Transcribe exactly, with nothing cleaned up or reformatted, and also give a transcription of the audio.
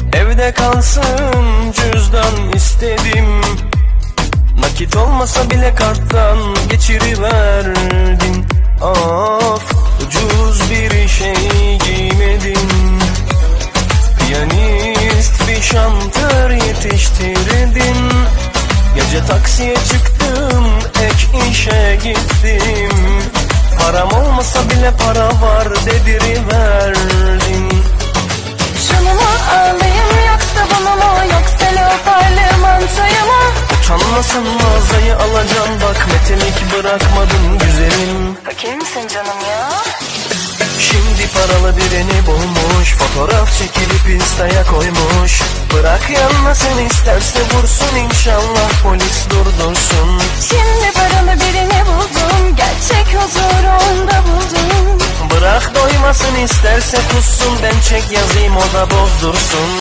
Evde kalsın cüzdan istedim, nakit olmasa bile karttan geçiriverdin. Of, ucuz bir şey giymedin, piyanist bir şantör yetiştirdin. Gece taksiye çıktım, ek işe gittim, param olmasa bile para var dediriverdin. Şunu mu alayım yoksa bunu mu, yoksa leoparlı mantayı mı? Utanmasın mağazayı alacağım, bak metelik bırakmadın güzelim. Fakir misin canım ya? Şimdi paralı birini bulmuş, fotoğraf çekilip instaya koymuş. Bırak yanmasın, isterse vursun, inşallah polis durdursun. Şimdi paralı birini buldum, gerçek huzuru onda buldum. Bırak doymasın, isterse kussun, ben çek yazayım o da bozdursun.